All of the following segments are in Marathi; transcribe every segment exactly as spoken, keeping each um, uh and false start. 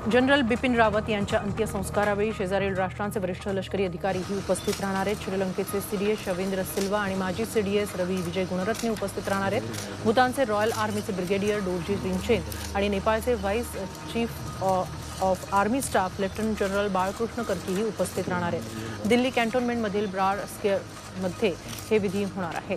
जनरल बिपिन रावत यांच्या अंत्यसंस्कारावेळी शेजारील राष्ट्रांचे वरिष्ठ लष्करी अधिकारीही उपस्थित राहणार आहेत। श्रीलंकेचे सीडीएस शवेंद्र सिल्वा आणि माजी सीडीएस रवी विजय गुणरत्ने उपस्थित राहणार आहेत। भूतानचे रॉयल आर्मीचे ब्रिगेडियर डोरजी रिंगचेन आणि नेपाळचे vice chief of army staff lieutenant general Balkrishna कर्कीही उपस्थित राहणार आहेत। दिल्ली कॅन्टोन्मेंटमधील ब्राड स्क्वेअरमध्ये हे विधी होणार आहेत।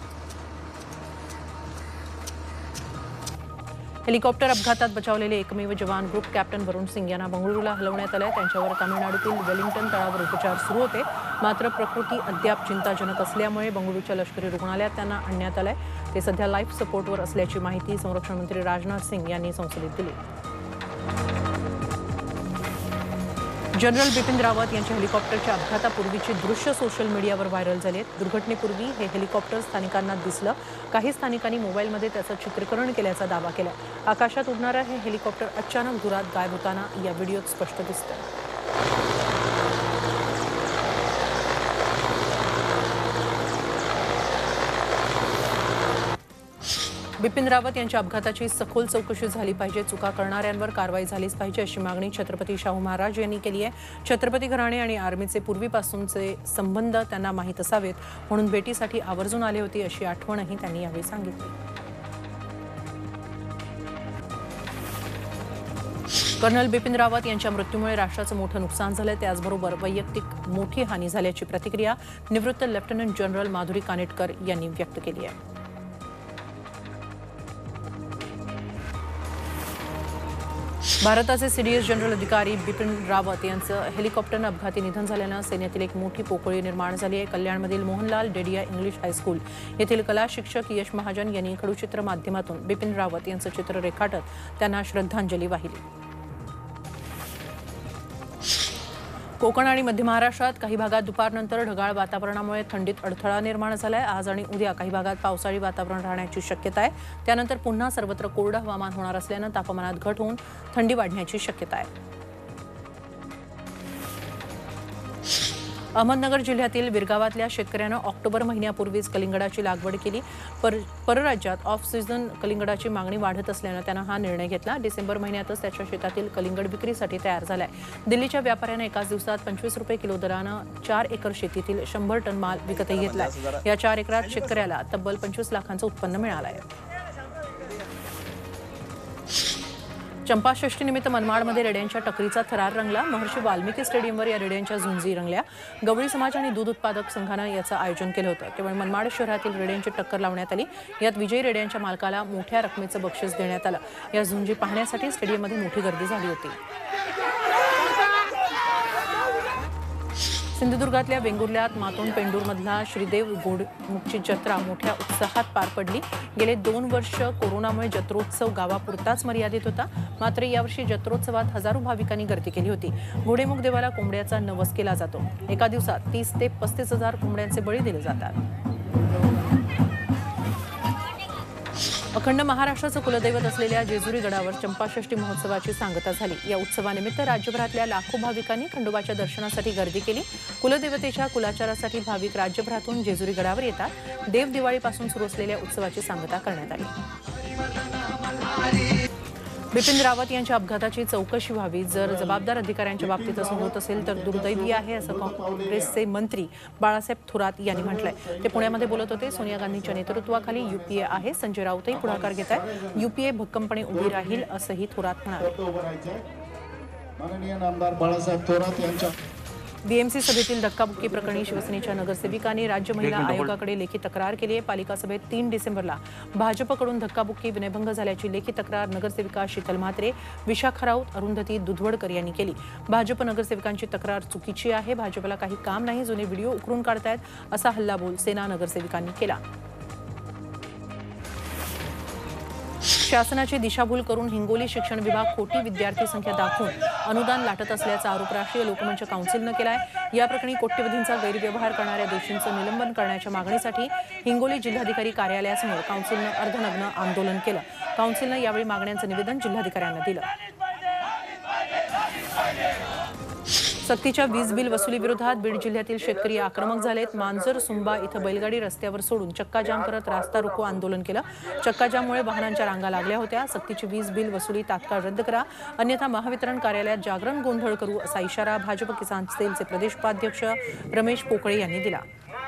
हेलिकॉप्टर अपघातात बचावलेले एकमेव जवान ग्रुप कॅप्टन वरुण सिंग यांना बंगळुरूला हलवण्यात आले। त्यांच्यावर तामिळनाडूतील वेलिंग्टन तळावर उपचार सुरू होते, मात्र प्रकृती अद्याप चिंताजनक असल्यामुळे बंगळुरूच्या लष्करी रुग्णालयात त्यांना आणण्यात आले। ते सध्या लाईफ सपोर्टवर असल्याची माहिती संरक्षण मंत्री राजनाथ सिंग यांनी संसदेत दिली। जनरल बिपिन रावत यांच्या हेलिकॉप्टरच्या अपघातापूर्वीची दृश्य सोशल मीडियावर व्हायरल झाली आहेत। दुर्घटनेपूर्वी हे हेलिकॉप्टर स्थानिकांना दिसलं। काही स्थानिकांनी मोबाईलमध्ये त्याचं चित्रीकरण केल्याचा दावा केला। आकाशात उडणारं हे हेलिकॉप्टर अचानक धुरात गायब होताना या व्हिडिओत स्पष्ट दिसतं। बिपिन रावत यांच्या अपघाताची सखोल चौकशी झाली पाहिजे, चुका करणाऱ्यांवर कारवाई झालीच पाहिजे अशी मागणी छत्रपती शाहू महाराज यांनी केली आहे। छत्रपती घराणे आणि आर्मीचे पूर्वीपासूनचे संबंध त्यांना माहीत असावेत म्हणून भेटीसाठी आवर्जून आले होते अशी आठवणही त्यांनी यावेळी सांगितली। कर्नल बिपिन रावत यांच्या मृत्यूमुळे राष्ट्राचं मोठं नुकसान झालं, त्याचबरोबर वैयक्तिक मोठी हानी झाल्याची प्रतिक्रिया निवृत्त लेफ्टनंट जनरल माधुरी कानेटकर यांनी व्यक्त केली आहे। भारताचे सीडीएस जनरल अधिकारी बिपिन रावत यांचं हेलिकॉप्टरनं अपघाती निधन झाल्यानं सेनेतील एक मोठी पोकळी निर्माण झाली आहे। कल्याणमधील मोहनलाल डेडिया इंग्लिश हायस्कूल येथील कला शिक्षक यश महाजन यांनी खडूचित्र माध्यमातून बिपिन रावत यांचं चित्र रेखाटत त्यांना श्रद्धांजली वाहिली। कोकण आणि मध्य महाराष्ट्रात काही भागात दुपारनंतर ढगाळ वातावरणामुळे थंडीत अडथळा निर्माण झालाय। आज आणि उद्या काही भागात पावसाळी वातावरण राहण्याची शक्यता आहे। त्यानंतर पुन्हा सर्वत्र कोरडं हवामान होणार असल्यानं तापमानात घट होऊन थंडी वाढण्याची शक्यता आहे। अहमदनगर जिल्ह्यातील विरगावातल्या शेतकऱ्यानं ऑक्टोबर महिन्यापूर्वीच कलिंगडाची लागवड केली। पर परराज्यात ऑफ सीझन कलिंगडाची मागणी वाढत असल्यानं त्यानं हा निर्णय घेतला। डिसेंबर महिन्यातच त्याच्या शेतातील कलिंगड विक्रीसाठी तयार झालाय। दिल्लीच्या व्यापाऱ्यानं एकाच दिवसात पंचवीस रुपये किलो दरानं चार एकर शेतीतील शंभर टन माल विकतही घेतलाय। या चार एकरात शेतकऱ्याला तब्बल पंचवीस लाखांचं उत्पन्न मिळालंय। चंपाषष्ठीनिमित्त मनमाडमध्ये रेड्यांच्या टकरीचा थरार रंगला। महर्षी वाल्मिकी स्टेडियमवर या रेड्यांच्या झुंजी रंगल्या। गवळी समाज आणि दूध उत्पादक संघानं याचं आयोजन केलं होतं। केवळ मनमाड शहरातील रेड्यांची टक्कर लावण्यात आली। यात विजयी रेड्यांच्या मालकाला मोठ्या रकमेचं बक्षीस देण्यात आलं। या झुंजी पाहण्यासाठी स्टेडियममध्ये मोठी गर्दी झाली होती। सिंधुदुर्गातल्या वेंगुर्ल्यात मातोंड पेंडूरमधला श्रीदेव घोडमुखची जत्रा मोठ्या उत्साहात पार पडली। गेले दोन वर्ष कोरोनामुळे जत्रोत्सव गावापुरताच मर्यादित होता, मात्र यावर्षी जत्रोत्सवात हजारो भाविकांनी गर्दी केली होती। घोडेमुख देवाला कोंबड्याचा नवस केला जातो। एका दिवसात तीस ते पस्तीस हजार कोंबड्यांचे बळी दिले जातात। अखंड महाराष्ट्राचं कुलदैवत असलेल्या जेजुरी गडावर चंपाषष्ठी महोत्सवाची सांगता झाली। या उत्सवानिमित्त राज्यभरातल्या लाखो भाविकांनी खंडोबाच्या दर्शनासाठी गर्दी केली। कुलदेवतेच्या कुलाचारासाठी भाविक राज्यभरातून जेजुरी गडावर येतात। देव दिवाळीपासून सुरू असलेल्या उत्सवाची सांगता करण्यात आली। बिपिन रावत यांच्या अपघाताची चौकशी व्हावी। जर जबाबदार अधिकाऱ्यांच्या बाबतीत असं होत असेल तर दुर्दैवी आहे असं काँग्रेसचे मंत्री बाळासाहेब थोरात यांनी म्हटलंय। ते पुण्यामध्ये बोलत होते। सोनिया गांधींच्या नेतृत्वाखाली युपीए आहे। संजय राऊतही पुढाकार घेत आहेत। युपीए भक्कमपणे उभी राहील असंही थोरात म्हणाले। माननीय आमदार बाळासाहेब थोरात यांच्या बीएमसी सभेतील धक्काबुक्की प्रकरणी शिवसेनेच्या नगरसेविकांनी राज्य महिला आयोगाकडे लेखी तक्रार केली आहे। पालिका सभेत तीन डिसेंबरला भाजपकडून धक्काबुक्की विनयभंग झाल्याची लेखी तक्रार नगरसेविका शीतल म्हात्रे, विशाखा राऊत, अरुंधती दुधवडकर यांनी केली। भाजप नगरसेविकांची तक्रार चुकीची आहे। भाजपला काही काम नाही, जुने व्हिडिओ उकरून काढतायत असा हल्लाबोल सेना नगरसेविकांनी केला। शासनाची दिशाभूल करून हिंगोली शिक्षण विभाग खोटी विद्यार्थी संख्या दाखवून अनुदान लाटत असल्याचा आरोप राष्ट्रीय लोकमंच काउन्सिलनं केला आहे। या प्रकरणी कोट्यवधींचा गैरव्यवहार करणाऱ्या दोषींचं निलंबन करण्याच्या मागणीसाठी हिंगोली जिल्हाधिकारी कार्यालयासमोर काउन्सिलनं अर्धनग्न आंदोलन केलं। काउन्सिलनं यावेळी मागण्यांचं निवेदन जिल्हाधिकाऱ्यांना दिलं। सक्तीच्या वीज बिल वसुली विरोधात बीड जिल्ह्यातील शेतकरी आक्रमक झालेत। मांजर सुंबा इथं बैलगाडी रस्त्यावर सोडून चक्काजाम करत रास्ता रोको आंदोलन केलं। चक्काजाममुळे वाहनांच्या रांगा लागल्या होत्या। सक्तीची वीज बिल वसुली तात्काळ रद्द करा, अन्यथा महावितरण कार्यालयात जागरण गोंधळ करू असा इशारा भाजप किसान सेलचे प्रदेश उपाध्यक्ष रमेश पोकळे यांनी दिला।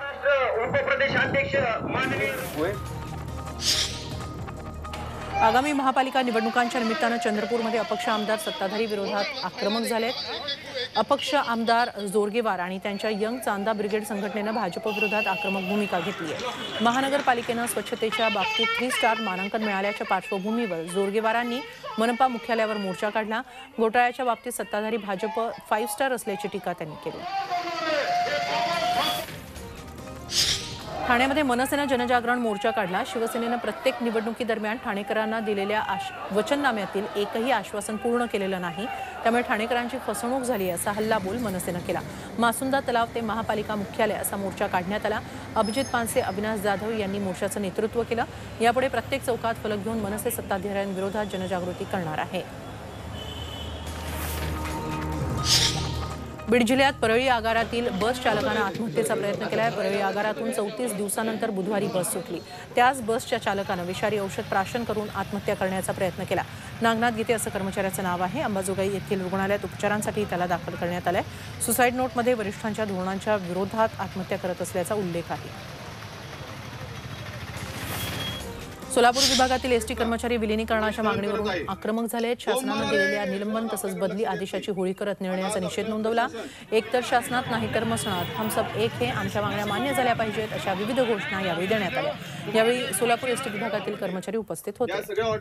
आगामी महापालिका निवडणुकांच्या निमित्तानं चंद्रपूरमध्ये अपक्ष आमदार सत्ताधारी विरोधात आक्रमक झालेत। अपक्ष आमदार जोरगेवार आणि त्यांच्या यंग चांदा ब्रिगेड संघटनेनं भाजप विरोधात आक्रमक भूमिका घेतली आहे। महानगरपालिकेनं स्वच्छतेच्या बाबतीत थ्री स्टार मानांकन मिळाल्याच्या पार्श्वभूमीवर जोरगेवारांनी मनपा मुख्यालयावर मोर्चा काढला। घोटाळ्याच्या बाबतीत सत्ताधारी भाजप फाईव्ह स्टार असल्याची टीका त्यांनी केली। ठाण्यामध्ये मनसेनं जनजागरण मोर्चा काढला। शिवसेनेनं प्रत्येक निवडणुकीदरम्यान ठाणेकरांना दिलेल्या वचननाम्यातील एकही आश्वासन पूर्ण केलेलं नाही, त्यामुळे ठाणेकरांची फसवणूक झाली असा हल्लाबोल मनसेनं केला। मासुंदा तलाव ते महापालिका मुख्यालय असा मोर्चा काढण्यात आला। अभिजित पानसे, अविनाश जाधव यांनी मोर्चाचं नेतृत्व केलं। यापुढे प्रत्येक चौकात फलक घेऊन मनसे सत्ताधाऱ्यांविरोधात जनजागृती करणार आहे। बीड जिल्ह्यात परळी आगारातील बस चालकानं आत्महत्येचा प्रयत्न केलाय। परळी आगारातून चौतीस दिवसानंतर बुधवारी बस सुटली। त्याच बसच्या चालकानं विषारी औषध प्राशन करून आत्महत्या करण्याचा प्रयत्न केला। नागनाथ गीते असं कर्मचाऱ्याचं नाव आहे। अंबाजोगाई येथील रुग्णालयात उपचारांसाठी त्याला दाखल करण्यात आलंय। सुसाईड नोटमध्ये वरिष्ठांच्या धोरणांच्या विरोधात आत्महत्या करत असल्याचा उल्लेख आहे। सोलापूर विभागातील एसटी कर्मचारी विलिनीकरणाच्या मागणीवरून आक्रमक झाले। शासनानं दिलेल्या निलंबन तसंच बदली आदेशाची होळी करत निर्णयाचा निषेध नोंदवला। एकतर शासनात नाही तर मसणात हम सब एक हे आमच्या मागण्या मान्य झाल्या पाहिजेत अशा विविध घोषणा यावेळी देण्यात आल्या। यावेळी सोलापूर एसटी विभागातील कर्मचारी उपस्थित होते।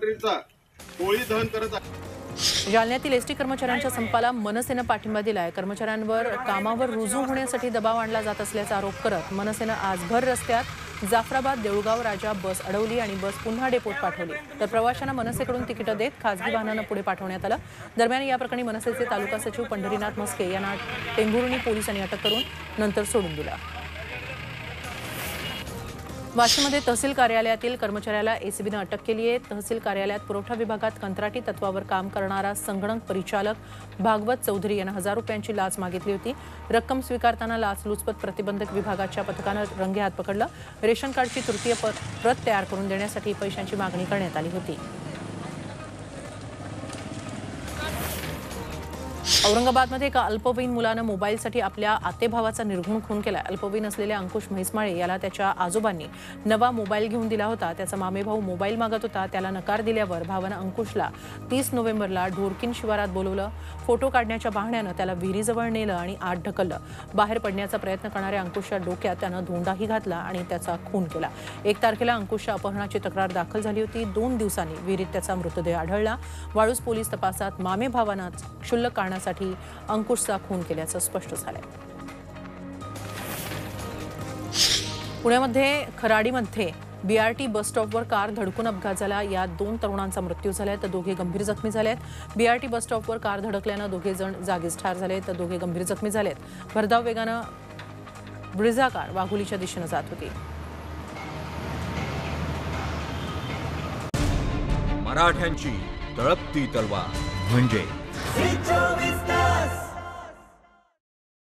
जालन्यातील एसटी कर्मचाऱ्यांच्या संपाला मनसेनं पाठिंबा दिलाय। कर्मचाऱ्यांवर कामावर रुजू होण्यासाठी दबाव आणला जात असल्याचा आरोप करत मनसेनं आज भर रस्त्यात जाफराबाद देऊळगाव राजा बस अडवली आणि बस पुन्हा डेपोत पाठवली। तर प्रवाशांना मनसेकडून तिकीटं देत खासगी वाहनानं पुढे पाठवण्यात आलं। दरम्यान या प्रकरणी मनसेचे तालुका सचिव पंढरीनाथ मस्के यांना टेंभुर्णी पोलिसांनी अटक करून नंतर सोडून दिलं। वाशीमध्ये तहसील कार्यालयातील कर्मचाऱ्याला एसीबीनं अटक केली आहे। तहसील कार्यालयात पुरवठा विभागात कंत्राटी तत्वावर काम करणारा संगणक परिचालक भागवत चौधरी यानं हजार रुपयांची लाच मागितली होती। रक्कम स्वीकारताना लाचलुचपत प्रतिबंधक विभागाच्या पथकानं रंगेहात पकडलं। रेशन कार्डची तृतीय प्रत तयार करून देण्यासाठी पैशांची मागणी करण्यात आली होती। औरंगाबादमध्ये एका अल्पवयीन मुलानं मोबाईलसाठी आपल्या आतेभावाचा निर्घृण खून केला। अल्पवयीन असलेल्या अंकुश म्हैसमाळे याला त्याच्या आजोबांनी नवा मोबाईल घेऊन दिला होता। त्याचा मामेभाऊ मोबाईल मागत होता, त्याला नकार दिल्यावर भावानं अंकुशला तीस नोव्हेंबरला ढोरकीन शिवारात बोलवलं। फोटो काढण्याच्या बहाण्यानं त्याला विहिरीजवळ नेलं आणि आत ढकललं। बाहेर पडण्याचा प्रयत्न करणाऱ्या अंकुशच्या डोक्यात त्यानं धोंडाही घातला आणि त्याचा खून केला। एक तारखेला अंकुशच्या अपहरणाची तक्रार दाखल झाली होती। दोन दिवसांनी विहिरीत त्याचा मृतदेह आढळला। वाळूज पोलीस तपासात मामे भावानंच क्षुल्लक कारणासाठी अंकुशचा खून केल्याचं स्पष्ट झालंय। पुण्यामध्ये खराडीमध्ये बीआरटी बस स्टॉपवर कार धडकून अपघात झाला। यात दोन तरुणांचा मृत्यू झालाय तर दोघे गंभीर जखमी झालेत। बीआरटी बस स्टॉपवर कार धडकल्यानं दोघे जण जागीच ठार झाले तर दोघे गंभीर जखमी झालेत। भरधाव वेगानं ब्रिझा कार वाघोलीच्या दिशेनं जात होती। मराठ्यांची तळपती तलवार म्हणजे